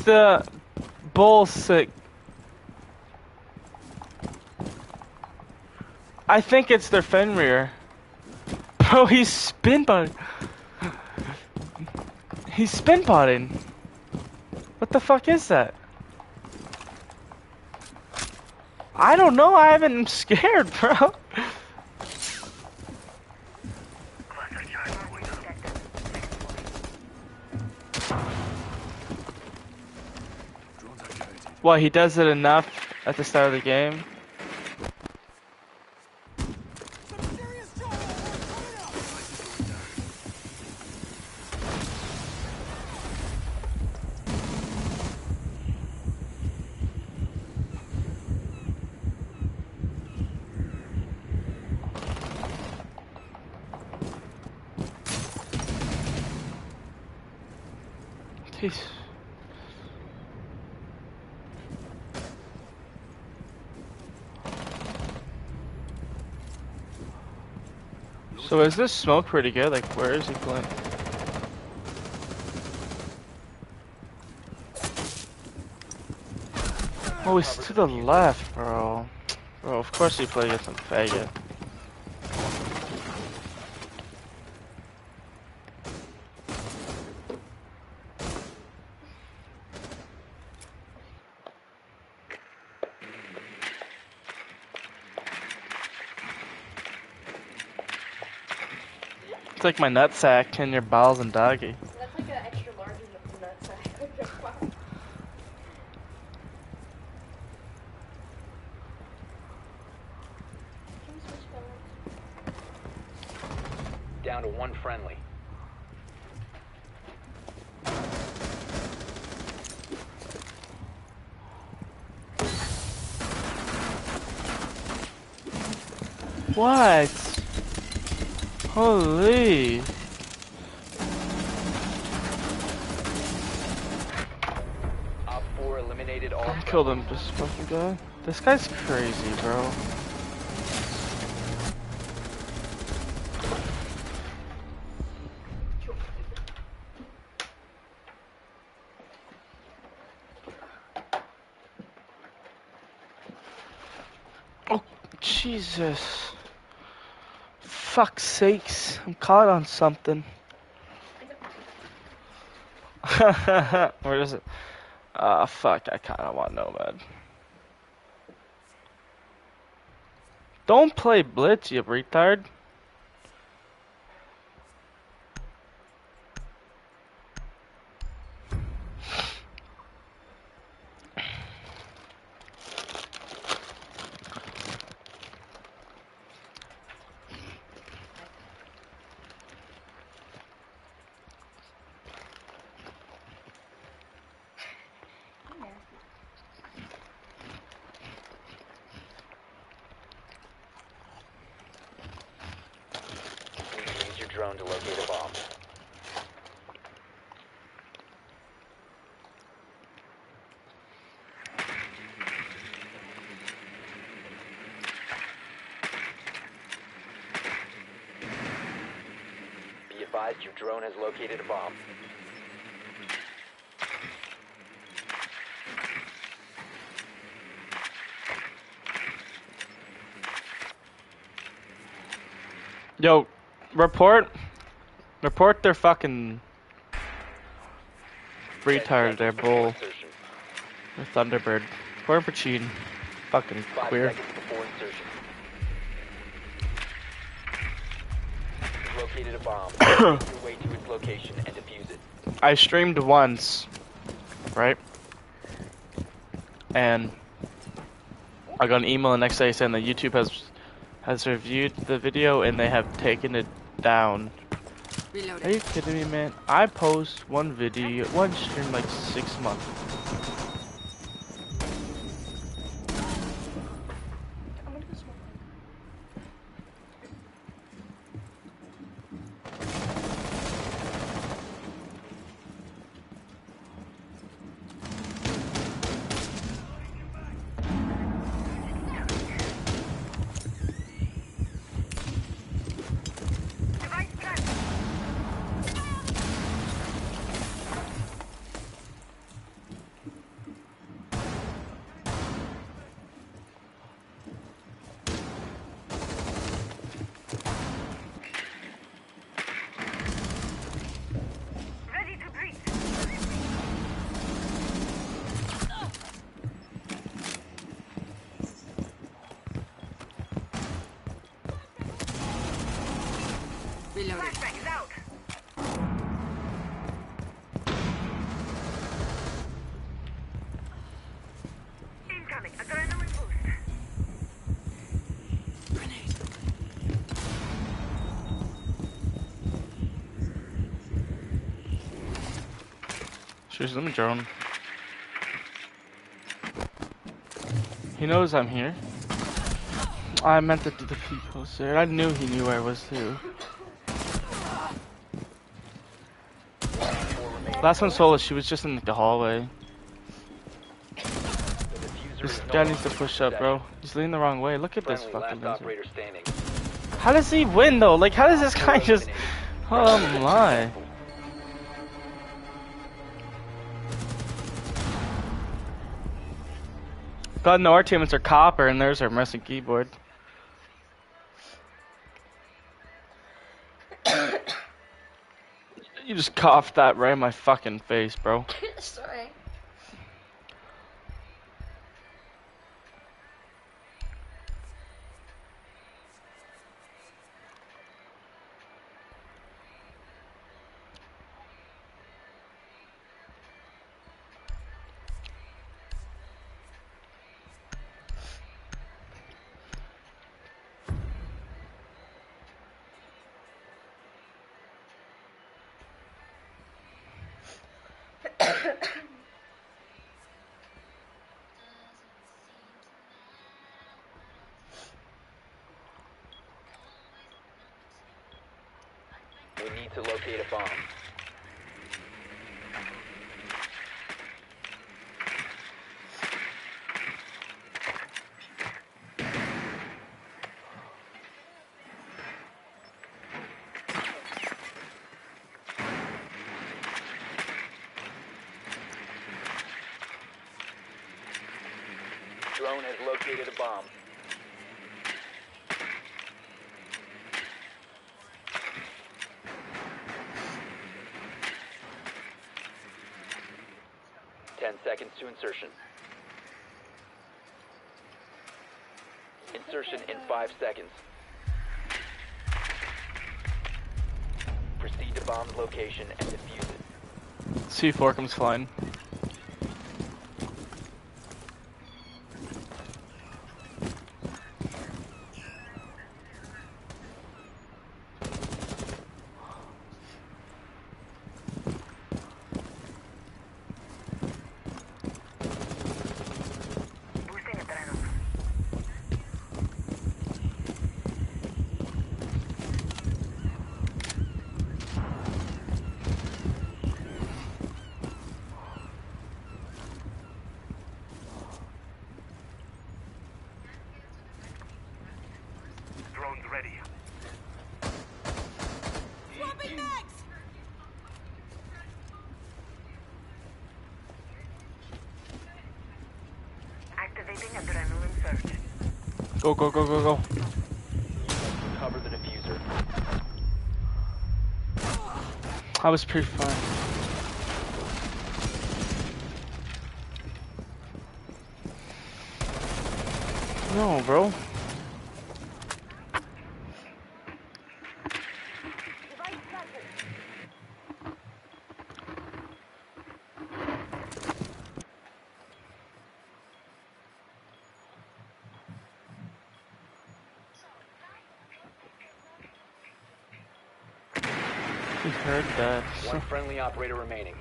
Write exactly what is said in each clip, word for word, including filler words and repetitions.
the bull sick. I think it's their Fenrir. Bro, he's spin butting. He's spin butting. What the fuck is that? I don't know. I haven't. I'm scared, bro. Well, he does it enough at the start of the game. Jeez. So is this smoke pretty good? Like, where is he playing? Oh, he's to the left, bro. Bro, of course he played against some faggot. It's like my nutsack and your balls and doggy. That's like an extra large of the nutsack. Down to one friendly. What? Holy. Op four eliminated all. I killed him, this fucking guy. This guy's crazy, bro. Oh, Jesus. Fuck's sakes, I'm caught on something. Where is it? Ah, uh, fuck, I kinda want Nomad. Don't play Blitz, you retard. Drone to locate a bomb. Be advised, your drone has located a bomb. Yo, report. Report their fucking retard, their bull. Their Thunderbird. Report for cheating. Fucking queer. Located a bomb. Make your way to its location and defuse it. I streamed once, right? And I got an email the next day saying that YouTube has has reviewed the video and they have taken it down. Reloading. Are you kidding me, man? I post one video, one stream like six months. Seriously, let me drone. He knows I'm here. I meant to do the peek poster. I knew he knew where I was too. Last one solo, she was just in the hallway. This guy needs to push up, bro. He's leaning the wrong way. Look at this fucking loser. How does he win though? Like, how does this guy just? Oh my! God, no, our teammates are copper, and there's our messing keyboard. You just coughed that right in my fucking face, bro. Sorry. We need to locate a bomb. Drone has located a bomb. Ten seconds to insertion. Insertion in five seconds. Proceed to bomb's location and defuse it. C four comes flying. Ready. Swapping mags! Activating adrenaline surge. Go, go, go, go, go. Cover the diffuser. I was pretty fine. No, bro. He heard that. One friendly operator remaining.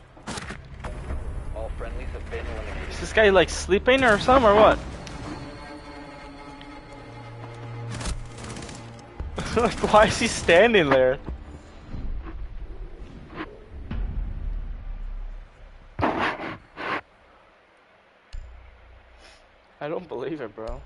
All friendlies have been eliminated. Is this guy like sleeping or something or what? Like, why is he standing there? I don't believe it, bro.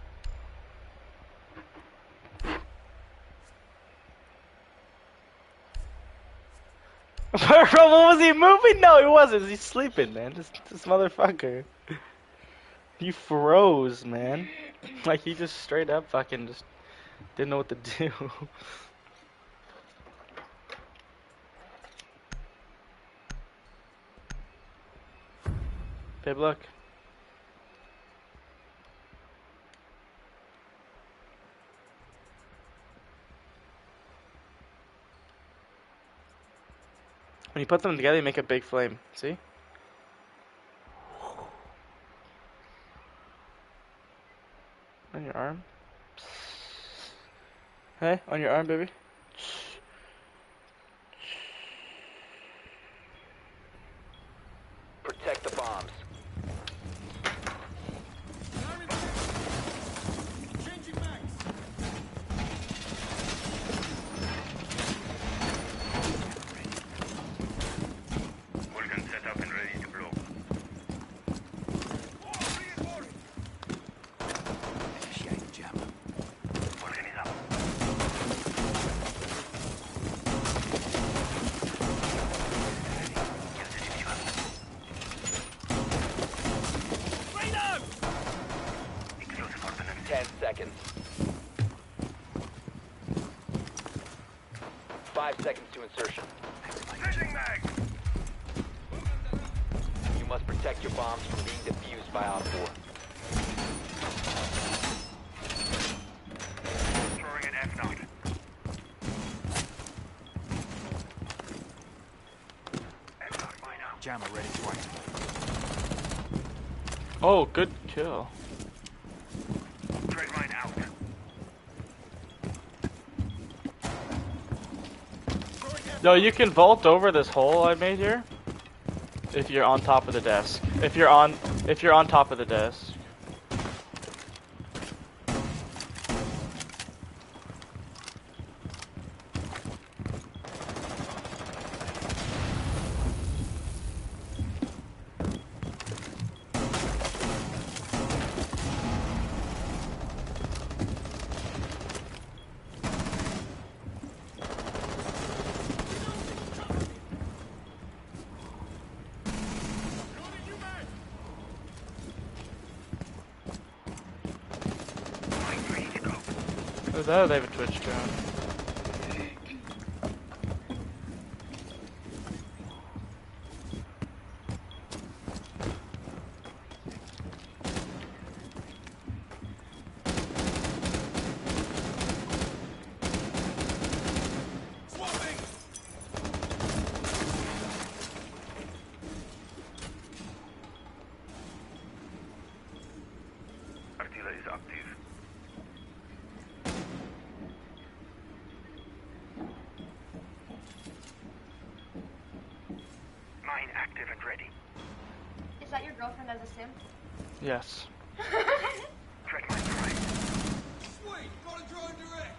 Bro, what was he moving? No, he wasn't. He's sleeping, man. This, this motherfucker. He froze, man. Like, he just straight up fucking just didn't know what to do. Babe, look. When you put them together, you make a big flame. See? On your arm. Hey, on your arm, baby. ten seconds. Five seconds to insertion. You must protect your bombs from being defused by Op four. Throwing an F naught. F naught mine out. Jammer ready to activate. Oh, good kill. Threat mine out. Yo, you can vault over this hole I made here. If you're on top of the desk. If you're on, if you're on top of the desk. Oh, that they have a Twitch drone. Artillery is active. Mine active and ready. Is that your girlfriend as a sim? Yes. Threat mine right. Sweet, got a drone direct.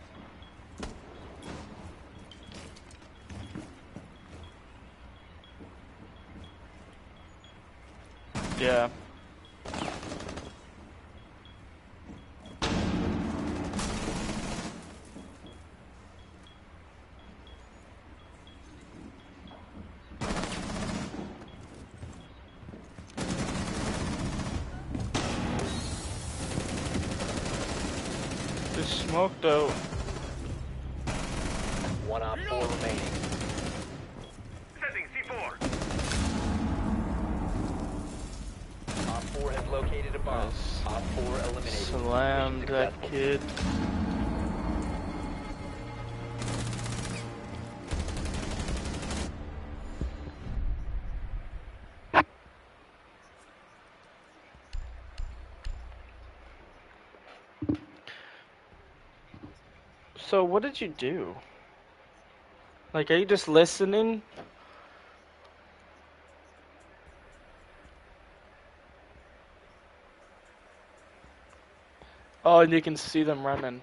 Yeah. Just smoked out. One Op four remaining. Setting C four. Op four has located a bomb. Nice. Op four eliminated. Slammed Mission that successful. kid. So what did you do? Like, are you just listening? Oh, and you can see them running.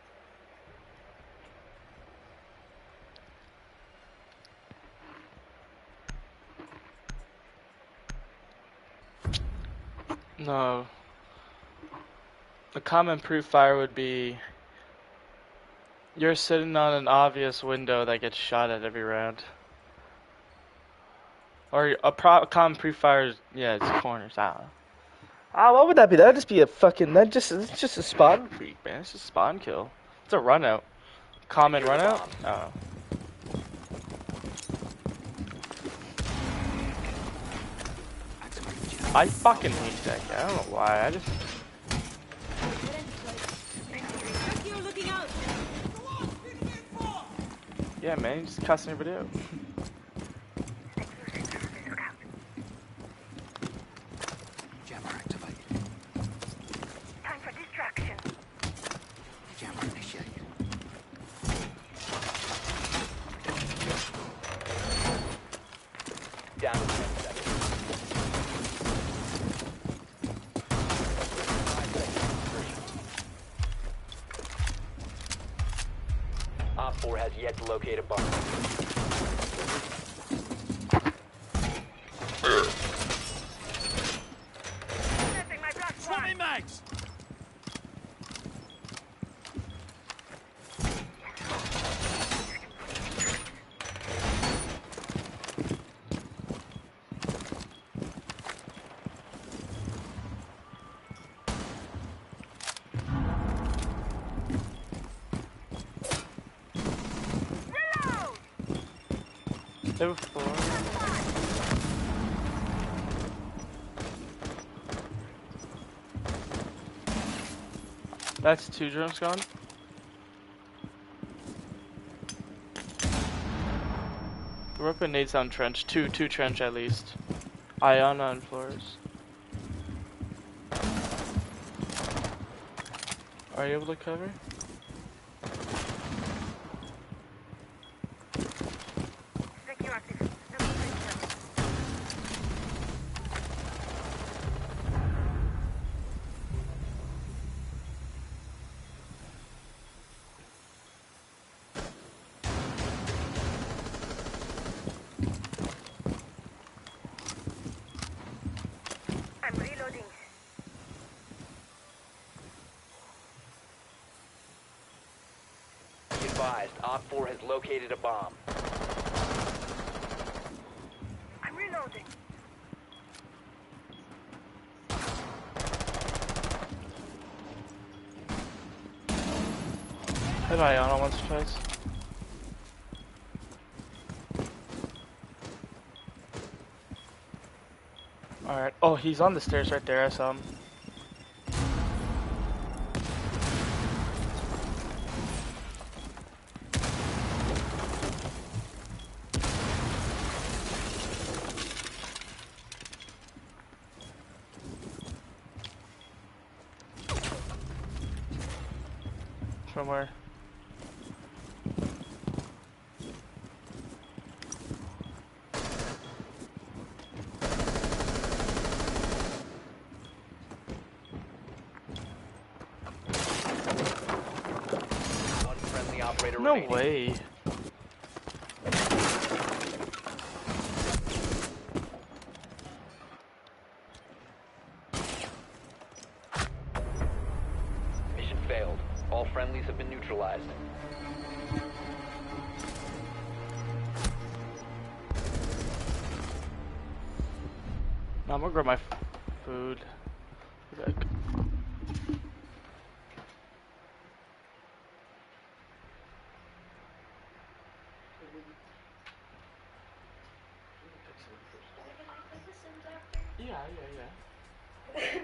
No. The common proof fire would be you're sitting on an obvious window that gets shot at every round. Or a pro common proof fire is, yeah, it's corners. I don't know. Ah, what would that be? That would just be a fucking, that just, it's just a spawn freak, man. It's just a spawn kill. It's a run out. Common run out? Oh. I fucking hate that guy. I don't know why. I just. Yeah, man, he's just cussing everybody out. Jammer activated. Time for distraction. Jammer initiated. Down to ten seconds. Five seconds insertion. Op four has yet to locate a bomb. Setting my blast one. mags! They were four. That's two drones gone. We're up in nades on trench. Two, two trench at least. Ion on floors. Are you able to cover? Secure active. Looking for intel. I'm reloading. Be advised, Op four has located a bomb. I'm reloading. Hit Ion once or twice. Alright. Oh, he's on the stairs right there. I saw him. From where? One friendly operator No remaining. way. Mission failed. All friendlies have been neutralized. No, I'm gonna grab my f food. Be back. Yeah, yeah, yeah.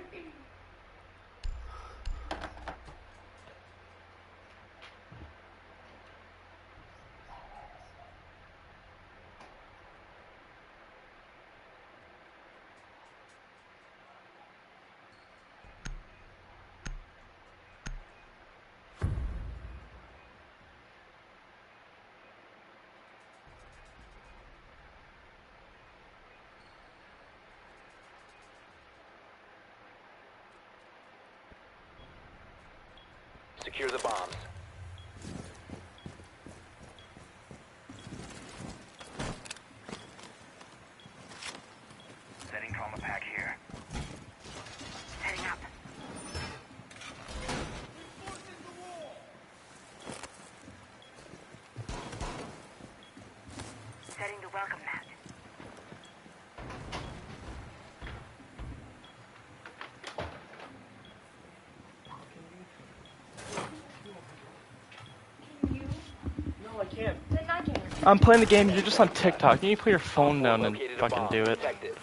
Secure the bombs. Setting trauma pack here. Heading up. Setting the welcome mat. No, I can't. Then I can. I'm playing the game. You're just on TikTok. You need to put your phone down and Located a fucking bomb. do it. Protect it.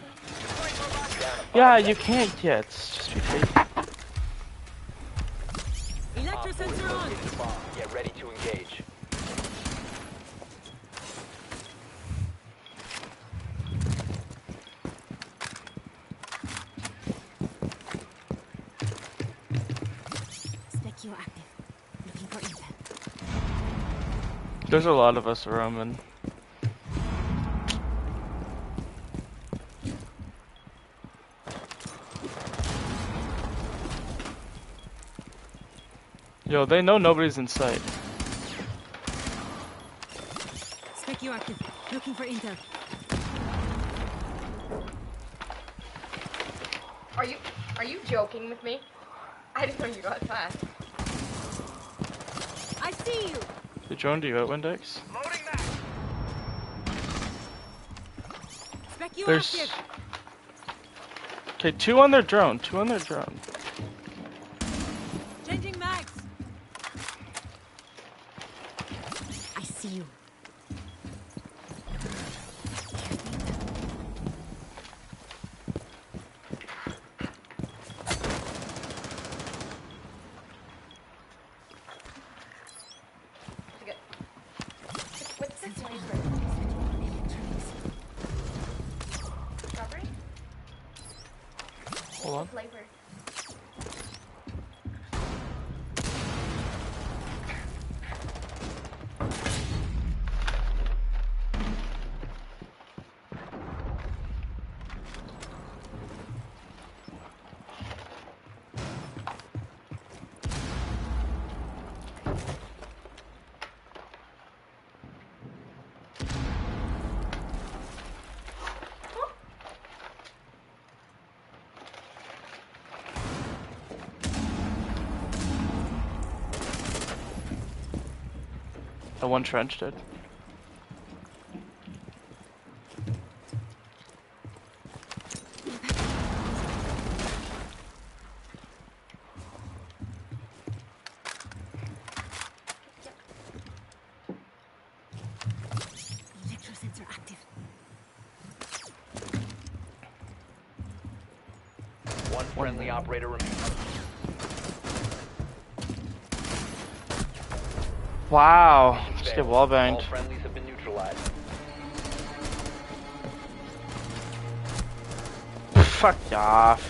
Yeah, you can't yet. Just be fake. Op four has located a bomb. Get ready to engage. Specchio active. Looking for intel. There's a lot of us roaming. Yo, they know nobody's in sight. Specchio active. Looking for intel. Are you are you joking with me? I didn't know you got fast. I see you. The drone do you out, Windex? Loading that. Specchio There's... active. Okay, two on their drone. Two on their drone. Changing mags. I see you. Hold on. Flavor. The one trench did. Electro sensor active. One friendly operator remaining. Wow. Just get wall All banged. friendlies have been neutralized. Fuck off.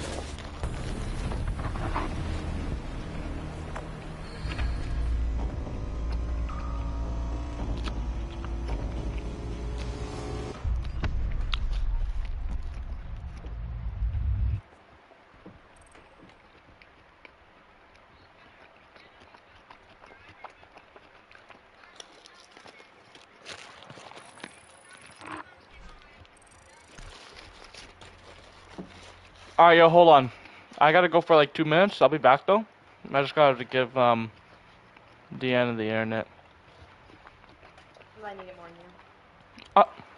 Alright, yo, hold on. I gotta go for like two minutes. I'll be back though. I just gotta give um the end of the internet. Well, I need it more than you. Uh